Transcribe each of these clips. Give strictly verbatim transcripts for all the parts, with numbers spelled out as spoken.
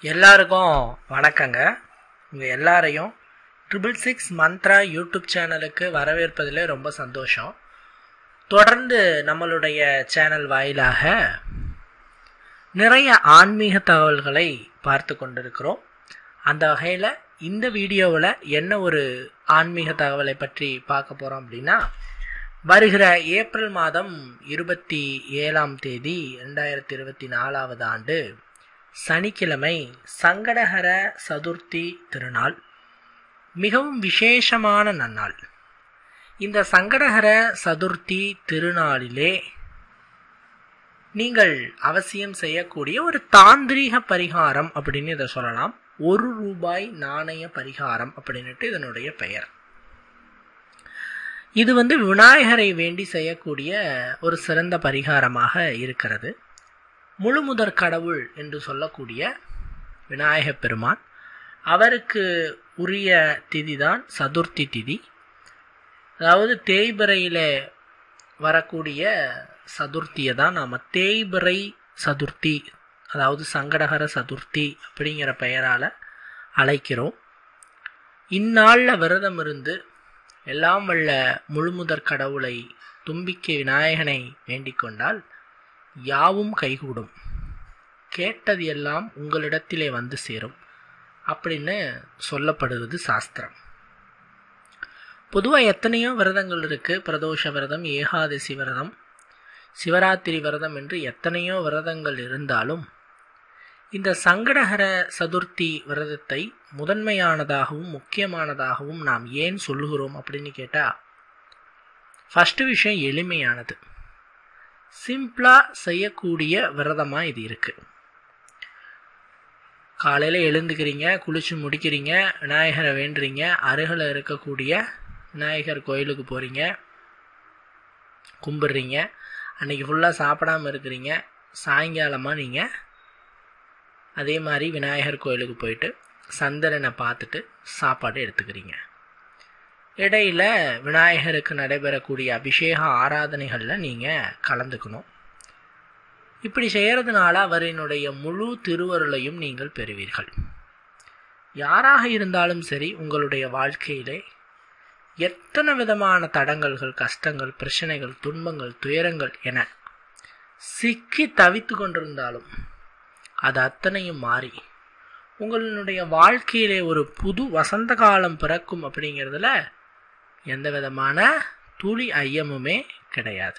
எல்லாருக்கும் வணக்கங்க. உங்கள் எல்லாரையும் ட்ரிபிள் சிக்ஸ் மந்த்ரா யூடியூப் சேனலுக்கு வரவேற்பதில் ரொம்ப சந்தோஷம். தொடர்ந்து நம்மளுடைய சேனல் வாயிலாக நிறைய ஆன்மீக தகவல்களை பார்த்து கொண்டிருக்கிறோம். அந்த வகையில் இந்த வீடியோவில் என்ன ஒரு ஆன்மீக தகவலை பற்றி பார்க்க போகிறோம் அப்படின்னா, வருகிற ஏப்ரல் மாதம் இருபத்தி ஏழாம் தேதி ரெண்டாயிரத்தி இருபத்தி நாலாவது ஆண்டு சனிக்கிழமை சங்கடஹர சதுர்த்தி திருநாள். மிகவும் விசேஷமான நன்னாள். இந்த சங்கடஹர சதுர்த்தி திருநாளிலே நீங்கள் அவசியம் செய்யக்கூடிய ஒரு தாந்திரீக பரிகாரம் அப்படின்னு இதை சொல்லலாம். ஒரு ரூபாய் நாணய பரிகாரம் அப்படின்னுட்டு இதனுடைய பெயர். இது வந்து விநாயகரை வேண்டி செய்யக்கூடிய ஒரு சிறந்த பரிகாரமாக இருக்கிறது. முழுமுதற் கடவுள் என்று சொல்லக்கூடிய விநாயக பெருமான், அவருக்கு உரிய திதி தான் சதுர்த்தி திதி. அதாவது தேய்பிறையில் வரக்கூடிய சதுர்த்தியை தான் நாம் தேய்பிறை சதுர்த்தி, அதாவது சங்கடஹர சதுர்த்தி அப்படிங்கிற பெயரால் அழைக்கிறோம். இந்நாளில் விரதம் இருந்து எல்லாம் வல்ல முழுமுதற் கடவுளை தும்பிக்கை விநாயகனை வேண்டிக் கொண்டால் யாவும் கைகூடும், கேட்டது எல்லாம் உங்களிடத்திலே வந்து சேரும் அப்படின்னு சொல்லப்படுவது சாஸ்திரம். பொதுவாக எத்தனையோ விரதங்கள் இருக்குது. பிரதோஷ விரதம், ஏகாதசி விரதம், சிவராத்திரி விரதம் என்று எத்தனையோ விரதங்கள் இருந்தாலும் இந்த சங்கடஹர சதுர்த்தி விரதத்தை முதன்மையானதாகவும் முக்கியமானதாகவும் நாம் ஏன் சொல்லுகிறோம் அப்படின்னு கேட்டால், ஃபஸ்ட்டு விஷயம் எளிமையானது, சிம்பிளாக செய்யக்கூடிய விரதமாக இது இருக்குது. காலையில் எழுந்துக்கிறீங்க, குளிச்சு முடிக்கிறீங்க, விநாயகரை வேண்டுறீங்க, அருகில் இருக்கக்கூடிய விநாயகர் கோயிலுக்கு போகிறீங்க, கும்பிட்றீங்க, அன்றைக்கி ஃபுல்லாக சாப்பிடாமல் இருக்கிறீங்க. சாயங்காலமாக நீங்கள் அதே மாதிரி விநாயகர் கோயிலுக்கு போயிட்டு சந்திரனை பார்த்துட்டு சாப்பாடு எடுத்துக்கிறீங்க. இடையில் விநாயகருக்கு நடைபெறக்கூடிய அபிஷேக ஆராதனைகளில் நீங்கள் கலந்துக்கணும். இப்படி செய்கிறதுனால அவரினுடைய முழு திருவருளையும் நீங்கள் பெறுவீர்கள். யாராக இருந்தாலும் சரி, உங்களுடைய வாழ்க்கையிலே எத்தனை விதமான தடங்கல்கள், கஷ்டங்கள், பிரச்சனைகள், துன்பங்கள், துயரங்கள் என சிக்கி தவித்து கொண்டிருந்தாலும் அது அத்தனையும் மாறி உங்களுடைய வாழ்க்கையிலே ஒரு புது வசந்த காலம் பிறக்கும் அப்படிங்கிறதுல எந்த விதமான துளி ஐயமுமே கிடையாது.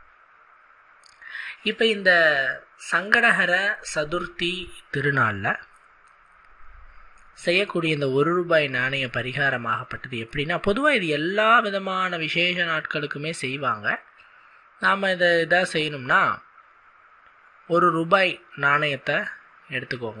இப்போ இந்த சங்கடஹர சதுர்த்தி திருநாளில் செய்யக்கூடிய இந்த ஒரு ரூபாய் நாணய பரிகாரமாகப்பட்டது எப்படின்னா, பொதுவாக இது எல்லா விதமான விசேஷ நாட்களுக்குமே செய்வாங்க. நாம் இதை இதாக செய்யணும்னா ஒரு ரூபாய் நாணயத்தை எடுத்துக்கோங்க.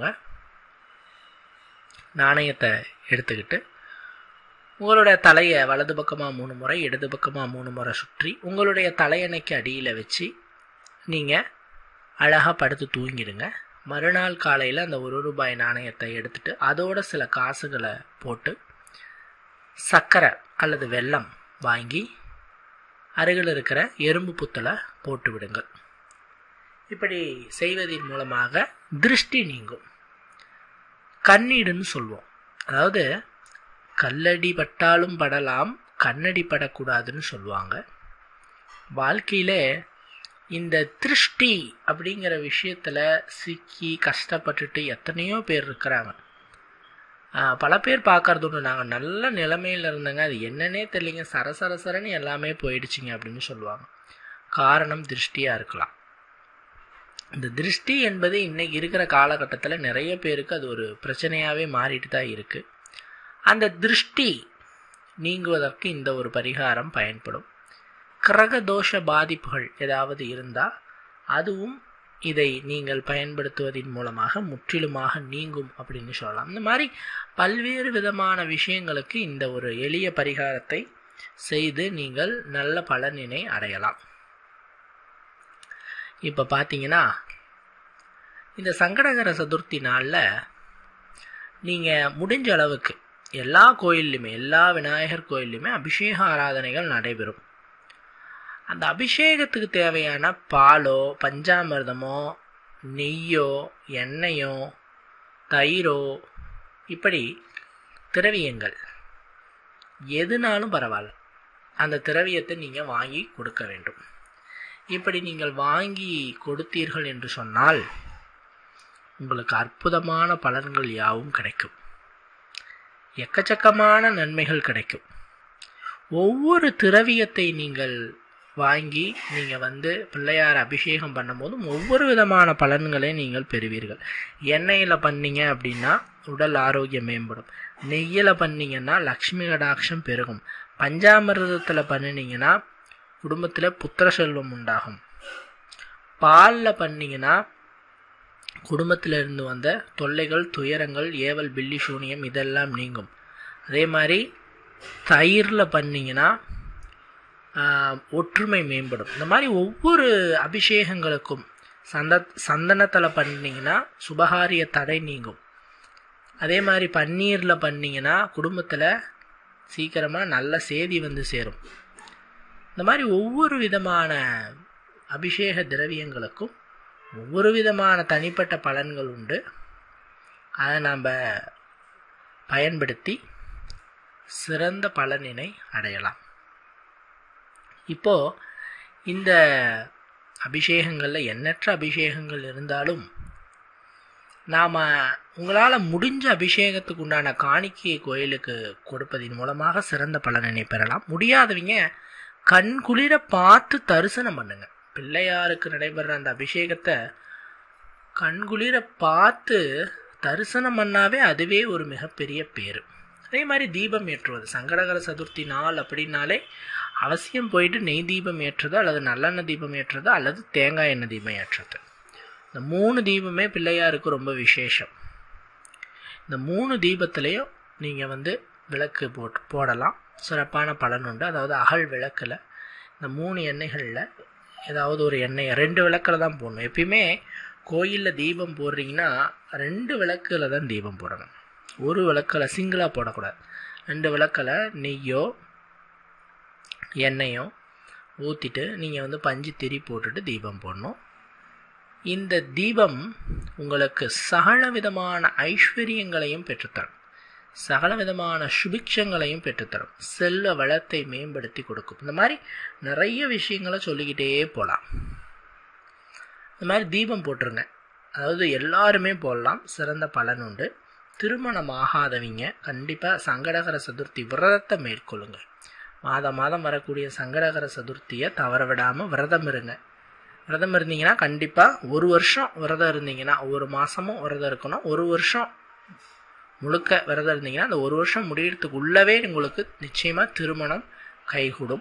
நாணயத்தை எடுத்துக்கிட்டு உங்களுடைய தலையை வலது பக்கமாக மூணு முறை, இடது பக்கமாக மூணு முறை சுற்றி உங்களுடைய தலையணைக்கு அடியில் வச்சு நீங்கள் அழகாக படுத்து தூங்கிடுங்க. மறுநாள் காலையில் அந்த ஒரு ரூபாய் நாணயத்தை எடுத்துட்டு அதோட சில காசுகளை போட்டு சர்க்கரை அல்லது வெல்லம் வாங்கி அருகில் இருக்கிற எறும்பு புத்தில் போட்டு விடுங்கள். இப்படி செய்வதன் மூலமாக திருஷ்டி நீங்கும். கண்ணீடுன்னு சொல்லுவோம். அதாவது கல்லடி பட்டாலும் படலாம், கண்ணடி படக்கூடாதுன்னு சொல்லுவாங்க. வாழ்க்கையில் இந்த திருஷ்டி அப்படிங்கிற விஷயத்தில் சிக்கி கஷ்டப்பட்டுட்டு எத்தனையோ பேர் இருக்கிறாங்க. பல பேர் பார்க்கறது ஒன்று, நாங்கள் நல்ல நிலைமையில் இருந்தங்க, அது என்னன்னே தெரியலைங்க, சரசரசரன்னு எல்லாமே போயிடுச்சிங்க அப்படின்னு சொல்லுவாங்க. காரணம் திருஷ்டியாக இருக்கலாம். இந்த திருஷ்டி என்பது இன்றைக்கி இருக்கிற காலகட்டத்தில் நிறைய பேருக்கு அது ஒரு பிரச்சனையாகவே மாறிட்டு தான் இருக்குது. அந்த திருஷ்டி நீங்குவதற்கு இந்த ஒரு பரிகாரம் பயன்படும். கிரக தோஷ பாதிப்புகள் ஏதாவது இருந்தால் அதுவும் இதை நீங்கள் பயன்படுத்துவதன் மூலமாக முற்றிலுமாக நீங்கும் அப்படின்னு சொல்லலாம். இந்த மாதிரி பல்வேறு விதமான விஷயங்களுக்கு இந்த ஒரு எளிய பரிகாரத்தை செய்து நீங்கள் நல்ல பலனினை அடையலாம். இப்போ பார்த்தீங்கன்னா, இந்த சங்கடஹர சதுர்த்தி நாளில் நீங்கள் முடிஞ்ச அளவுக்கு எல்லா கோயில்லையுமே, எல்லா விநாயகர் கோயில்லையுமே அபிஷேக ஆராதனைகள் நடைபெறும். அந்த அபிஷேகத்துக்கு தேவையான பாலோ, பஞ்சாமிர்தமோ, நெய்யோ, எண்ணெயோ தயிரோ, இப்படி திரவியங்கள் எதுனாலும் பரவாயில்ல, அந்த திரவியத்தை நீங்கள் வாங்கி கொடுக்க வேண்டும். இப்படி நீங்கள் வாங்கி கொடுத்தீர்கள் என்று சொன்னால் உங்களுக்கு அற்புதமான பலன்கள் யாவும் கிடைக்கும். எக்கச்சக்கமான நன்மைகள் கிடைக்கும். ஒவ்வொரு திரவியத்தை நீங்கள் வாங்கி நீங்கள் வந்து பிள்ளையார் அபிஷேகம் பண்ணும்போதும் ஒவ்வொரு விதமான பலன்களை நீங்கள் பெறுவீர்கள். எண்ணெயில் பண்ணீங்க அப்படின்னா உடல் ஆரோக்கியம் மேம்படும். நெய்யில் பண்ணிங்கன்னா லக்ஷ்மி கடாட்சம் பெருகும். பஞ்சாமிர்தத்தில் பண்ணினீங்கன்னா குடும்பத்தில் புத்திர செல்வம் உண்டாகும். பாலில் பண்ணிங்கன்னா குடும்பத்தில் இருந்து வந்த தொல்லைகள், துயரங்கள், ஏவல், பில்லி, சூனியம் இதெல்லாம் நீங்கும். அதே மாதிரி தயிரில் பண்ணிங்கன்னா ஒற்றுமை மேம்படும். இந்த மாதிரி ஒவ்வொரு அபிஷேகங்களுக்கும் சந்த சந்தனத்தில் பண்ணிங்கன்னா சுபகாரிய தடை நீங்கும். அதே மாதிரி பன்னீரில் பண்ணிங்கன்னா குடும்பத்தில் சீக்கிரமாக நல்ல செய்தி வந்து சேரும். இந்த மாதிரி ஒவ்வொரு விதமான அபிஷேக திரவியங்களுக்கும் ஒவ்வொரு விதமான தனிப்பட்ட பலன்கள் உண்டு. அதை நாம் பயன்படுத்தி சிறந்த பலனினை அடையலாம். இப்போது இந்த அபிஷேகங்களில் எண்ணற்ற அபிஷேகங்கள் இருந்தாலும் நாம் உங்களால் முடிஞ்ச அபிஷேகத்துக்கு உண்டான காணிக்கையை கோயிலுக்கு கொடுப்பதன் மூலமாக சிறந்த பலனினை பெறலாம். முடியாதவங்க கண் குளிர பார்த்து தரிசனம் பண்ணுங்க. பிள்ளையாருக்கு நடைபெற அந்த அபிஷேகத்தை கண்குளிர பார்த்து தரிசனம் பண்ணாவே அதுவே ஒரு மிகப்பெரிய பேரு. அதே மாதிரி தீபம் ஏற்றுவது, சங்கடகர சதுர்த்தி நாள் அப்படின்னாலே அவசியம் போயிட்டு நெய் தீபம் ஏற்றுறது, அல்லது நல்லெண்ணெய் தீபம் ஏற்றுறது, அல்லது தேங்காய் எண்ணெய் தீபம் ஏற்றுறது. இந்த மூணு தீபமே பிள்ளையாருக்கு ரொம்ப விசேஷம். இந்த மூணு தீபத்திலையும் நீங்கள் வந்து விளக்கு போட்டு போடலாம், சிறப்பான பலன் உண்டு. அதாவது அகல் விளக்கில் இந்த மூணு எண்ணெய்களில் ஏதாவது ஒரு எண்ணெயை ரெண்டு விளக்கில் தான் போடணும். எப்பயுமே கோயிலில் தீபம் போடுறீங்கன்னா ரெண்டு விளக்கில் தான் தீபம் போடணும். ஒரு விளக்கில் சிங்கிளாக போடக்கூடாது. ரெண்டு விளக்கில் நெய்யோ எண்ணெயோ ஊற்றிட்டு நீங்கள் வந்து பஞ்சு திரி போட்டுட்டு தீபம் போடணும். இந்த தீபம் உங்களுக்கு சகல விதமான ஐஸ்வர்யங்களையும் பெற்றுத்தரும், சகல விதமான சுபிக்ஷங்களையும் பெற்றுத்தரும், செல்வ வளத்தை மேம்படுத்தி கொடுக்கும். இந்த மாதிரி நிறைய விஷயங்களை சொல்லிக்கிட்டே போகலாம். இந்த மாதிரி தீபம் போட்டுருங்க. அதாவது எல்லாருமே போடலாம், சிறந்த பலன் உண்டு. திருமணம் ஆகாதவங்க கண்டிப்பாக சங்கடகர சதுர்த்தி விரதத்தை மேற்கொள்ளுங்க. மாதம் மாதம் வரக்கூடிய சங்கடகர சதுர்த்தியை தவற விடாமல் விரதம் இருங்க. விரதம் இருந்தீங்கன்னா கண்டிப்பாக ஒரு வருஷம் விரதம் இருந்தீங்கன்னா, ஒரு மாதமும் விரதம் இருக்கணும். ஒரு வருஷம் முழுக்க விரதம் இருந்தீங்கன்னா அந்த ஒரு வருஷம் முடியறதுக்கு உள்ளவே உங்களுக்கு நிச்சயமாக திருமணம் கைகூடும்.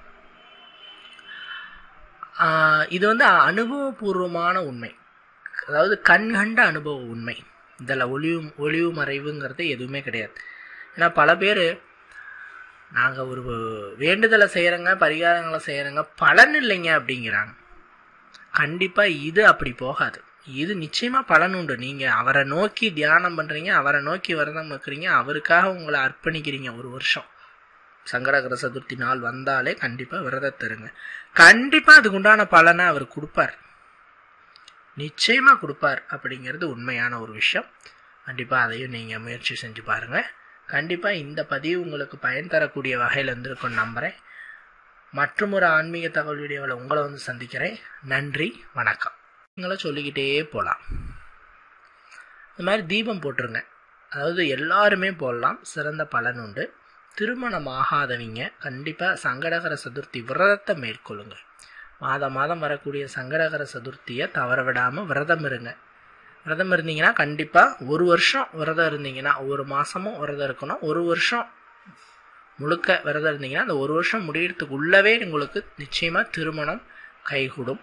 இது வந்து அனுபவபூர்வமான உண்மை, அதாவது கண்கண்ட அனுபவ உண்மை. இதில் ஒளிவு ஒளிவு மறைவுங்கிறது எதுவுமே கிடையாது. ஏன்னா பல பேர் நாங்கள் ஒரு வேண்டுதலை செய்கிறோங்க, பரிகாரங்களை செய்கிறோங்க, பலன் இல்லைங்க அப்படிங்கிறாங்க. கண்டிப்பாக இது அப்படி போகாது. இது நிச்சயமாக பலன் உண்டு. நீங்கள் அவரை நோக்கி தியானம் பண்ணுறீங்க, அவரை நோக்கி விரதம் வைக்கிறீங்க, அவருக்காக உங்களை அர்ப்பணிக்கிறீங்க. ஒரு வருஷம் சங்கடகர சதுர்த்தி நாள் வந்தாலே கண்டிப்பாக விரதத்தை இருங்க. கண்டிப்பாக அதுக்குண்டான பலனை அவர் கொடுப்பார், நிச்சயமாக கொடுப்பார். அப்படிங்கிறது உண்மையான ஒரு விஷயம். கண்டிப்பாக அதையும் நீங்கள் முயற்சி செஞ்சு பாருங்கள். கண்டிப்பாக இந்த பதிவு உங்களுக்கு பயன் தரக்கூடிய வகையில் இருந்திருக்குன்னு நம்புகிறேன். மற்றும் ஒரு ஆன்மீக தகவல் வீடியோவில் உங்களை வந்து சந்திக்கிறேன். நன்றி, வணக்கம். நீங்கள சொல்லிக்கிட்டே போகலாம். இந்த மாதிரி தீபம் போட்டுருங்க. அதாவது எல்லாருமே போடலாம், சிறந்த பலன் உண்டு. திருமணம் ஆகாதவங்க கண்டிப்பாக சங்கடகர சதுர்த்தி விரதத்தை மேற்கொள்ளுங்க. மாதம் மாதம் வரக்கூடிய சங்கடகர சதுர்த்தியை தவற விடாமல் விரதம் இருங்க. விரதம் இருந்தீங்கன்னா கண்டிப்பாக ஒரு வருஷம் விரதம் இருந்தீங்கன்னா, ஒரு மாதமும் விரதம் இருக்கணும். ஒரு வருஷம் முழுக்க விரதம் இருந்தீங்கன்னா அந்த ஒரு வருஷம் முடியறதுக்கு உள்ளவே உங்களுக்கு நிச்சயமாக திருமணம் கைகூடும்.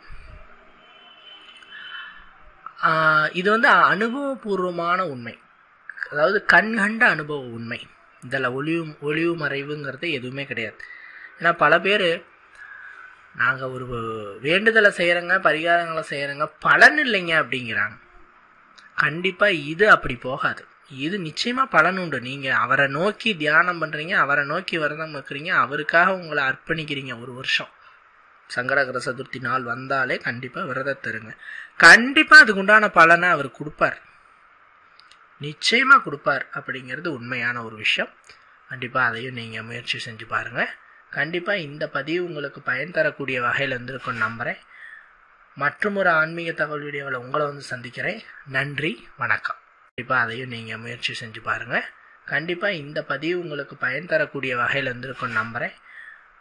இது வந்து அனுபவபூர்வமான உண்மை, அதாவது கண்கண்ட அனுபவ உண்மை. இதில் ஒளிவு ஒளிவு மறைவுங்கிறது எதுவுமே கிடையாது. ஏன்னா பல பேர் நாங்கள் ஒரு வேண்டுதலை செய்கிறோங்க, பரிகாரங்களை செய்கிறோங்க, பலன் இல்லைங்க அப்படிங்கிறாங்க. கண்டிப்பாக இது அப்படி போகாது. இது நிச்சயமாக பலன் உண்டு. நீங்கள் அவரை நோக்கி தியானம் பண்ணுறீங்க, அவரை நோக்கி விரதம் வைக்கிறீங்க, அவருக்காக உங்களை அர்ப்பணிக்கிறீங்க. ஒரு வருஷம் சங்கடகர சதுர்த்தி நாள் வந்தாலே கண்டிப்பாக விரதத்தை இருங்க. கண்டிப்பாக அதுக்குண்டான பலனை அவர் கொடுப்பார், நிச்சயமாக கொடுப்பார் அப்படிங்கிறது உண்மையான ஒரு விஷயம். கண்டிப்பாக அதையும் நீங்கள் முயற்சி செஞ்சு பாருங்கள். கண்டிப்பாக இந்த பதிவு உங்களுக்கு பயன் தரக்கூடிய வகையில் இருந்திருக்குன்னு நம்புகிறேன். மற்றும் ஒரு ஆன்மீக தகவல் வீடியோவில் உங்களை வந்து சந்திக்கிறேன். நன்றி, வணக்கம். கண்டிப்பாக அதையும் நீங்கள் முயற்சி செஞ்சு பாருங்கள். கண்டிப்பாக இந்த பதிவு உங்களுக்கு பயன் தரக்கூடிய வகையில் இருந்திருக்குன்னு நம்புகிறேன்.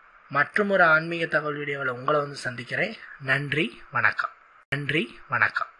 மற்றும் ஒரு ஆன்மீக தகவல் வீடியோவில் உங்களை வந்து சந்திக்கிறேன். நன்றி, வணக்கம். நன்றி, வணக்கம்.